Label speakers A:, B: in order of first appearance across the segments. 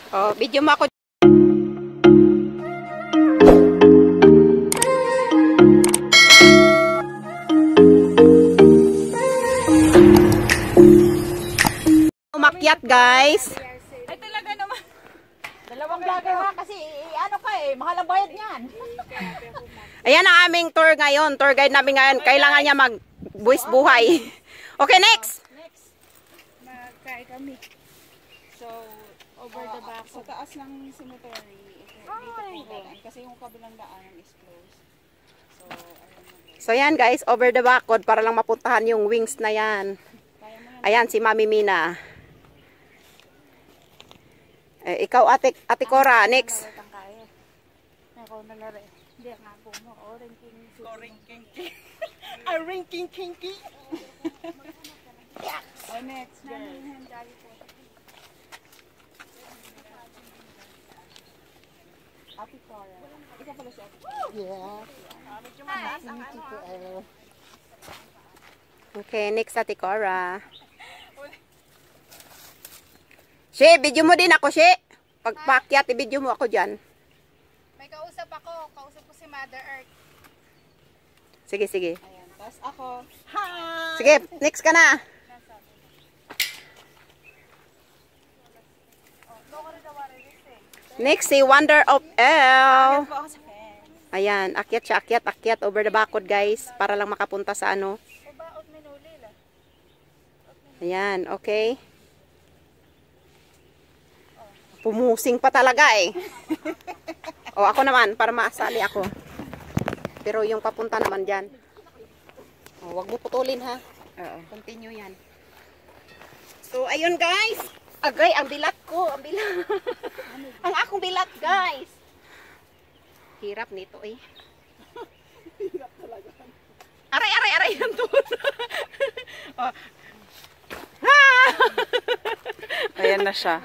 A: Oh, video mo ako. Umakyat, guys.
B: Ay talaga naman. Dalawang vlogger ha kasi ano ka mahal ang bayad niyan.
A: Ayan ang aming tour ngayon. Tour guide namin ngayon. Kailangan niya mag-buwis buhay. Okay, next.
B: Next. Magkain kami. So, over the back. Sa taas ng cemetery. Dito po daan. Kasi yung kabilang daan is closed. So,
A: So, yan guys. Over the backwood para lang mapuntahan yung wings na yan. Ayan, si Mami Mina. Ikaw, Ate Cora. Next.
B: Ako na lari. Hindi, nga po mo. Ranking kinky. Oh, next. Ate Cora. Ikaw pala siya.
C: Yeah.
B: Medyo mataas ang ano.
A: Okay, next Ate Cora. She, video mo din ako, She. Pagpakyat, i-video mo ako dyan.
B: May kausap ako. Kausap ko si Mother Earth.
A: Sige, sige.
B: Ayan. Tapos ako. Hi!
A: Sige, next ka na. Next, si Wonder of L. Ayan, akyat siya, akyat. Over the backwood, guys. Para lang makapunta sa ano. Ayan, okay. Pumusing pa talaga eh. O, ako naman, para maasali ako. Pero yung papunta naman dyan. O, wag mo putulin ha. Continue yan. So, ayun guys. Agay, ang bilat ko. Ang bilat. Ang akong bilat guys. Hirap nito eh.
B: Hirap talaga.
A: Aray yan doon. Oh.
B: Ayan na siya.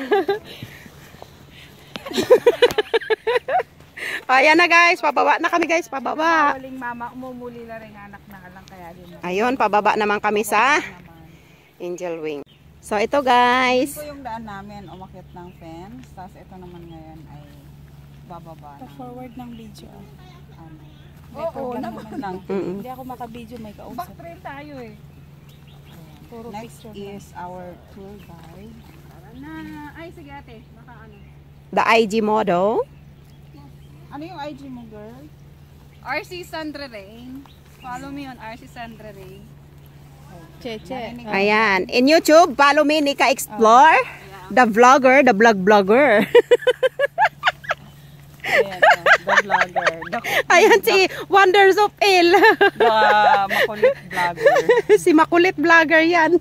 A: Ayan na guys, pababa na kami guys, pababa.
B: Huling mama, umumuli na rin anak na lang kaya din.
A: Ayun, pababa naman kami sa Angel Wing. So ito guys.
B: Ito yung daan namin, umakyat ng fence. Tapos ito naman ngayon ay bababa na. Forward ng video. Oo, naman lang. Hindi ako makabideo, may kausap. Backtrail tayo eh. Next is our tour guide. Ay, sige ate, baka ano.
A: The IG model.
B: Ano yung IG mo, girl? RC Sandra Rain. Follow me on RC Sandra Rain. Cheche.
A: Ayan. In YouTube, follow me, Nika Explore. The vlogger, the vlogger.
B: Ayan, the vlogger.
A: Ayan si Wonders of El.
B: The makulit vlogger.
A: Si makulit vlogger yan.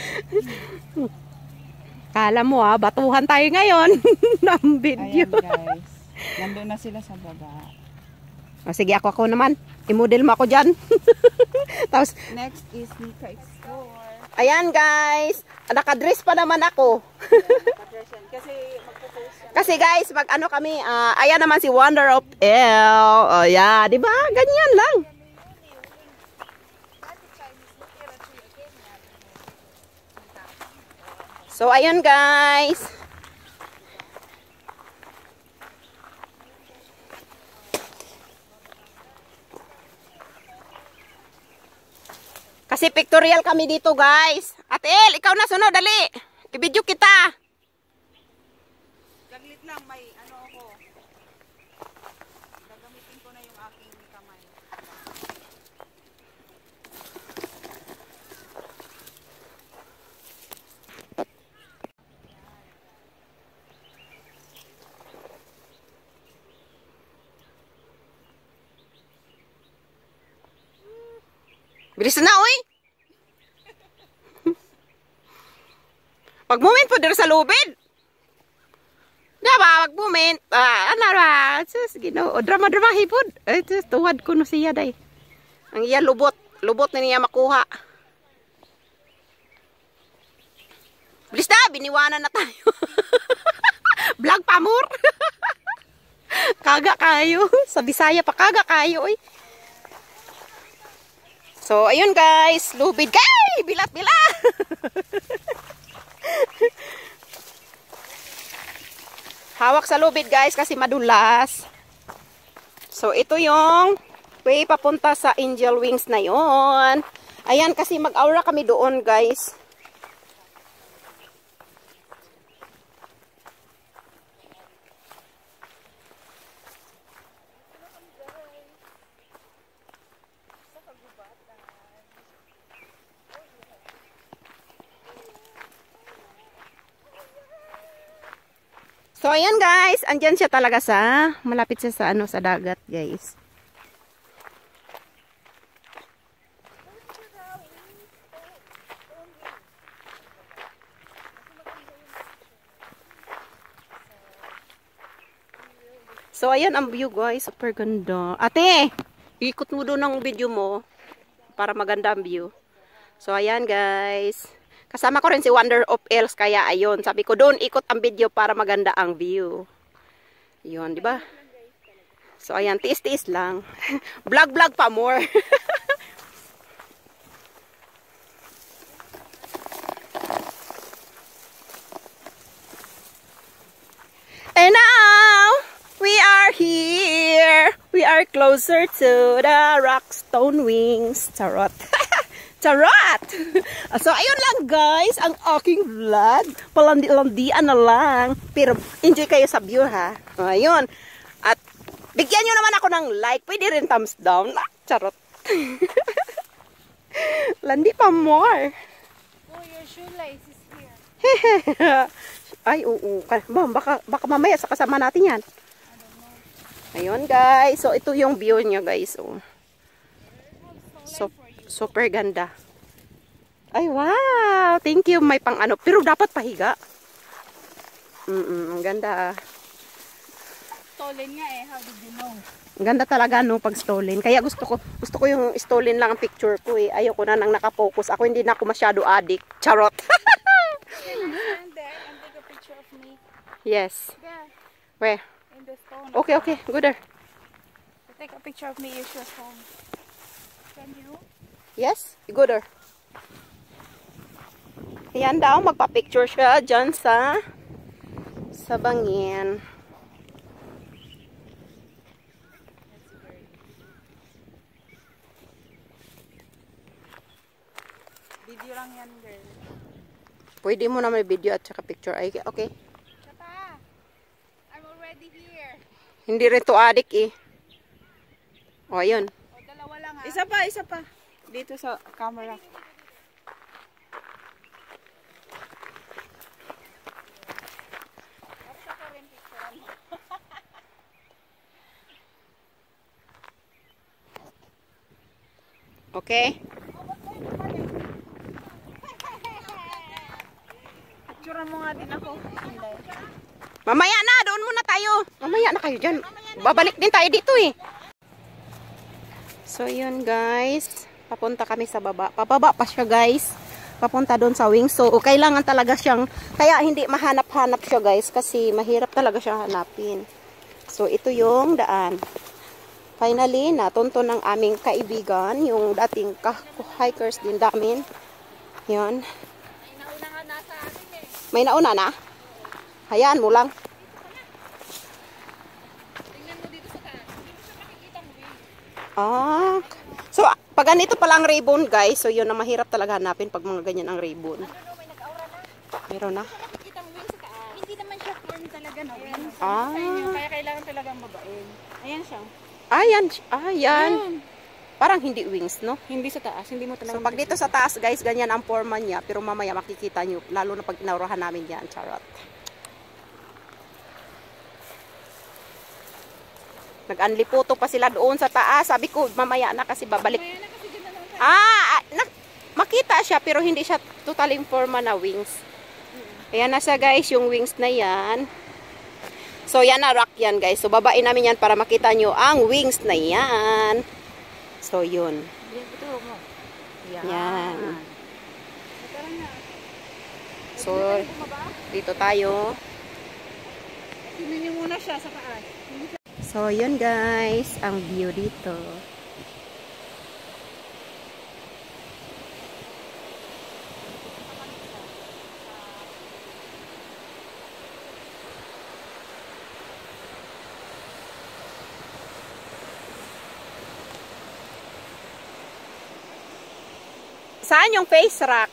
A: Kala mo batuhan tayo ngayon ng video.
B: Ayan guys. Nandun na sila sa baba.
A: O, sige, ako naman. I-model mo ako dyan. Tapos,
B: next is Nika Explore.
A: ayan guys. Nakadress pa naman ako. Kasi guys, mag ano kami, ayan naman si Wonder of L. O yeah, di ba? Ganyan lang. So ayun guys. Kasi pictorial kami dito guys. Ate El, ikaw na sunod, dali. I-video kita.
B: Saglit lang, may ano ako. Gagamitin ko na yung aking kamay.
A: Bilis na, uy. Pag-moment po dito sa lubid. Diba, pag-moment. Ano ba? O, drama-drama hipod. Tuwad ko no siya, day. Ang iya lubot. Lubot na niya makuha. Bilis na, biniwanan na tayo. Vlog pamur. Kaga kayo. Sa Bisaya pa, kaga kayo, uy. So, ayun guys, lubid. Kay! Bilat-bilat! Hawak sa lubid guys kasi madulas. So ito yung way papunta sa Angel Wings na yon. Ayan kasi mag-aura kami doon guys. So ayan guys, andyan siya talaga sa malapit siya sa sa dagat, guys. So ayan ang view guys, super ganda. Ate, ikot mo doon ang video mo para maganda ang view. So ayan guys. Kasama ko rin si Wonder of Els, kaya ayun, sabi ko doon ikot ang video para maganda ang view. Yun, di ba? So ayan, tiis-tiis lang. Vlog pa more. And now, we are here. We are closer to the Rockstone Wings. Charot. Charot! So, ayun lang guys, ang aking vlog. Palandi-landian na lang. Pero, enjoy kayo sa view ha. Ayun. At, bigyan nyo naman ako ng like. Pwede rin thumbs down. Charot. Landi pa more.
B: Oh, your shoelace is here.
A: Ay, oo. Baka mamaya sa kasama natin yan. Ayun guys. So, ito yung view niya guys. Oh. So, super ganda. Ay, wow! Thank you. May pang ano. Pero dapat pahiga. Ang ganda.
B: Stolen nga eh. How did you know?
A: Ang ganda talaga no pag stolen. Kaya gusto ko yung stolen lang ang picture ko eh. Ayoko na nang nakafocus. Ako hindi na ako masyado addict. Charot.
B: Stand there and take a picture of me.
A: Yes.
B: There.
A: Where?
B: In the stone.
A: Okay. Good there.
B: Take a picture of me. Use your phone. Can you?
A: Yes, go there. Ayan daw, magpa-picture siya dyan sa bangin.
B: Video lang yan, girl.
A: Pwede mo na may video at saka picture. Ay, okay.
B: Tata, I'm already here.
A: Hindi rin to addict eh. O, ayun.
B: O, dalawa lang ha.
C: Isa pa. Dito sa camera.
A: Okay?
B: Picturean mo nga din ako.
A: Mamaya na, doon muna tayo. Mamaya na kayo dyan. Babalik din tayo dito eh. So, yun guys. Papunta kami sa baba. Pababa pa siya guys. Papunta doon sa wings. So, kailangan talaga siyang, kaya hindi mahanap-hanap siya guys. Kasi mahirap talaga siyang hanapin. So, ito yung daan. Finally, natunto ng aming kaibigan. Yung dating hikers din namin. Yun.
B: May nauna nga nasa atin eh.
A: May nauna na? Hayaan mo lang.
B: Tingnan mo dito sa taas. Hindi mo siya makikita mo eh.
A: Ah. So, pag ganito palang ribbon, guys, so yun na mahirap talaga hanapin pag mga ganyan ang ribbon.
B: Ano, may nag-aura na.
A: Meron na.
B: Makikita mo yun sa taas. Hindi naman siya form talaga na wings.
A: Ah.
B: Sa inyo, kaya kailangan talagang babain. Ayan siya.
A: Ayan. Ayan. Parang hindi wings, no?
B: Hindi sa taas. Hindi mo talaga.
A: So, pag dito sa taas, guys, ganyan ang forma niya. Pero mamaya makikita nyo. Lalo na pag inaurahan namin yan. Charot. Nag-anliputo pa sila doon sa taas. Sabi ko, mamaya na kasi babalik. Makita siya pero hindi siya total in forma na wings. Ayan na siya guys, yung wings na yan. So yan na rock yan guys. So babain namin yan para makita nyo ang wings na yan. So yun. Yan. So dito tayo.
B: Tingnan niyo muna siya sa taas.
A: So yun guys, ang view dito. Saan yung face rack?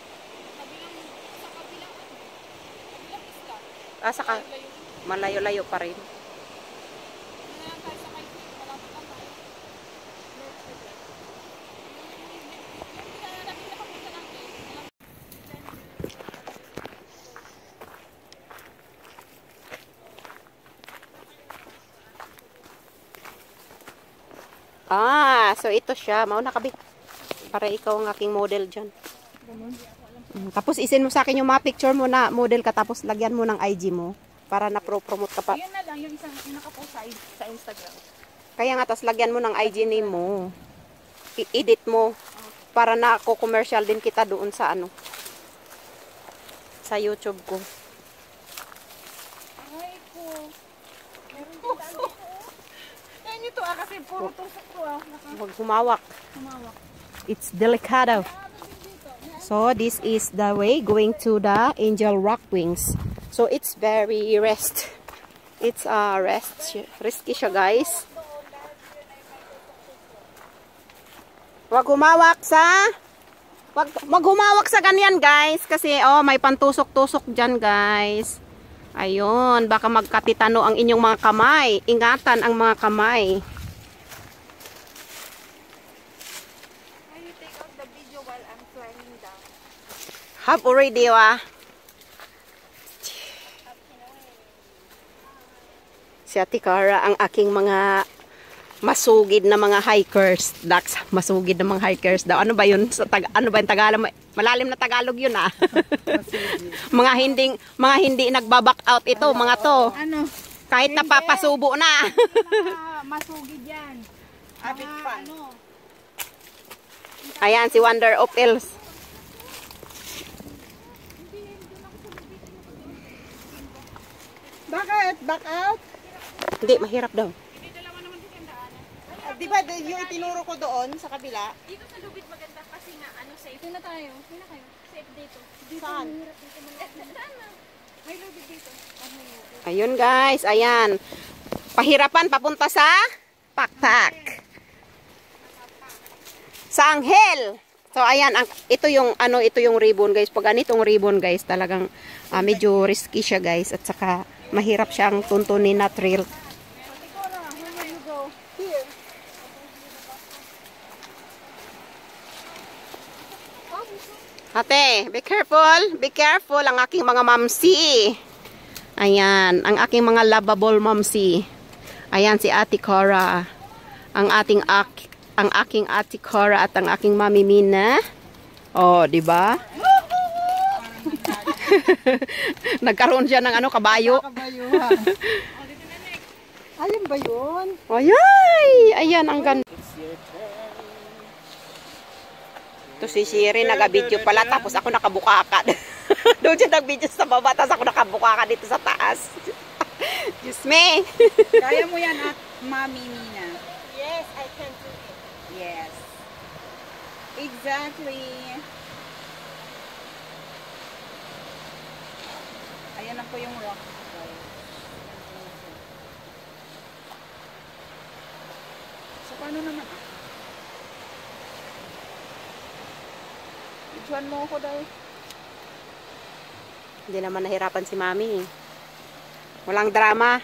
A: Ah, saka malayo-layo pa rin. Ah, so ito siya. Mauna ka, Bik. Para ikaw ang aking model dyan. Tapos isin mo sa akin yung mga picture mo na model ka. Tapos lagyan mo ng IG mo. Para na-promote ka pa.
B: Yun na lang, yung isang nakapost sa Instagram.
A: Kaya nga, tapos lagyan mo ng IG name mo. I-edit mo. Para na-commercial din kita doon sa ano. Sa YouTube ko.
B: Ay ko. Meron din dito. Yan ito kasi puro tusok ko
A: Huwag humawak.
B: Humawak.
A: It's delicado. So, this is the way going to the Angel Rock Wings. So, it's very rest. It's risky siya, guys. Huwag humawak sa ganyan, guys. Kasi, oh, may pantusok-tusok dyan, guys. Ayun, baka magkatitano ang inyong mga kamay. Ingatan ang mga kamay.
C: Can you take out the video while I'm climbing down?
A: Have already, Si Ate Cara, ang aking mga masugid na mga hikers. Dax, masugid na mga hikers daw. Ano ba yun? Ano ba yung Tagalog? Malalim na Tagalog yun, ah. mga hindi nagba-back out ito, mga to.
B: Ano?
A: Kahit napapasubo na.
B: Masugid yan.
C: Habit fun.
A: Ayan, si Wonder of Els.
C: Bakit? Back out?
A: Hindi, mahirap daw.
C: Di ba yung itinuro ko doon sa kabila?
D: Dito sa lubid maganda kasi nga ano safe. Dito na tayo. Dito na kayo. Safe dito.
C: Saan?
D: Saan na? May lubid dito.
A: Ayun, guys. Ayan. Pahirapan papunta sa Pakpak. Sa Anghel. So, ayan. Ito yung ribbon, guys. Pag ganitong ribbon, guys, talagang medyo risky siya, guys. At saka, mahirap siyang tuntunin na trail. Ate, be careful. Be careful ang aking mga mamsi. Ayan, ang aking mga lovable mamsi. Ayan si Ate Cara. Ang aking Ate Cara at ang aking Mami Mina. Oh, di ba? Nagkaroon siya ng kabayo.
C: Kabayuhan. Ayun ba yun?
A: Ayay! Ayan, ang ganda. Ito si Shiri, nag-video pala, tapos ako nakabukaka. Doon siya nag-video sa baba, tapos ako nakabukaka dito sa taas. Diyos me!
B: Kaya mo yan at Mami Mina.
C: Yes, I can do it.
B: Yes. Exactly. Ayan na po yung rock. So, paano naman ako? Ituan mo ako dahil.
A: Hindi naman nahirapan si Mami. Walang drama.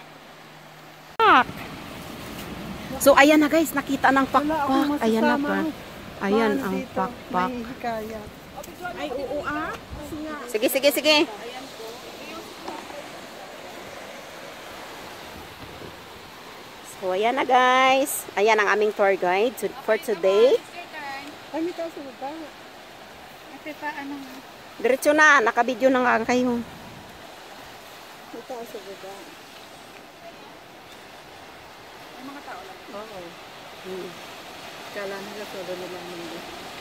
A: So, ayan na guys, nakita ng pakpak. Ayan na pa. Ayan ang pakpak.
C: Ay, oo
A: Sige, sige, sige. So, ayan na guys. Ayan ang aming tour guide for today.
C: Ay, may taas na ba?
B: Ate pa, ano nga?
A: Diretso na. Nakabidyo na nga kayo.
C: May taas na ba?
B: May mga tao lang.
C: Oo. Kala nila solo na lang mundo.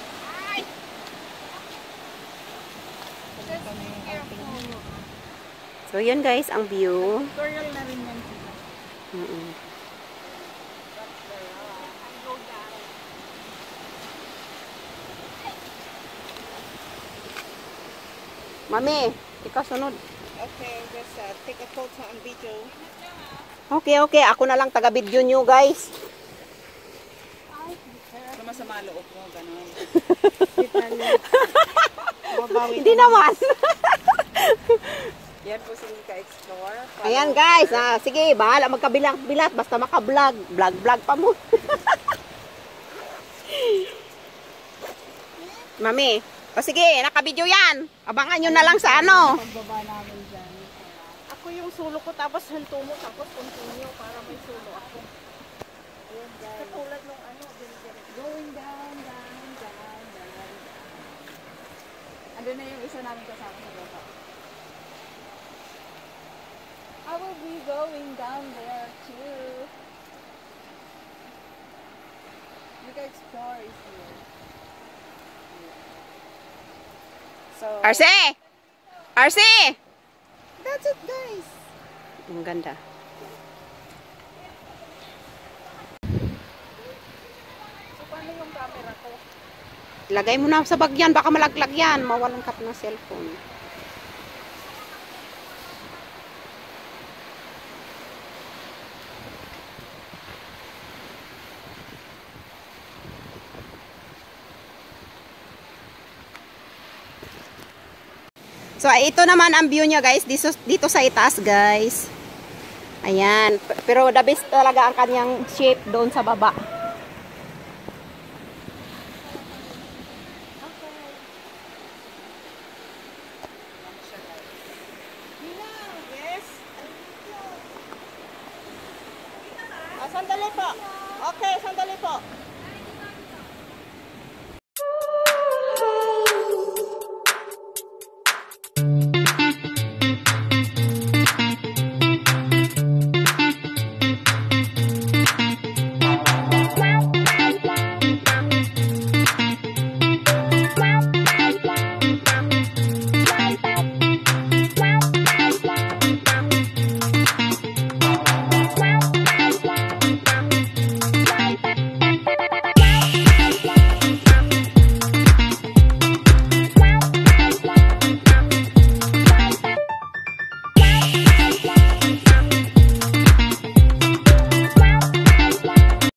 A: So, yun guys, ang view.
B: Tutorial na rin yan.
A: Mami, ikaw sunod.
C: Okay, just take a photo and video.
A: Okay, okay. Ako na lang taga-video nyo guys.
B: masama loob mo, gano'n.
A: Hindi naman.
B: Yan po si Nika Explore.
A: Ayan guys, sige, bahala magkabilang-bilat basta maka-vlog. Vlog pa mo. Mami, o sige, naka-video yan. Abangan nyo na lang sa ano.
B: Pagbaba namin dyan.
C: Ako yung sulo ko tapos hanto mo tapos continue para may sulo ako.
B: Ayan guys.
C: Katulad nung ano,
B: Going down, down, down, down. Andun na yung isa namin kasama sa baba. I will be going down there too. Nika Explore is here. So,
A: RC! RC!
B: that's it guys.
A: Ang ganda.
C: so paano yung camera ko?
A: Lagay mo na sa bag yan, baka malaglag yan. Mawalan ka pa ng cellphone. So, ito naman ang view niya guys. Dito sa itaas guys. Ayan. Pero the best talaga ang kanyang shape doon sa baba.
C: Yes.
A: Sandali po. Okay, sandali po.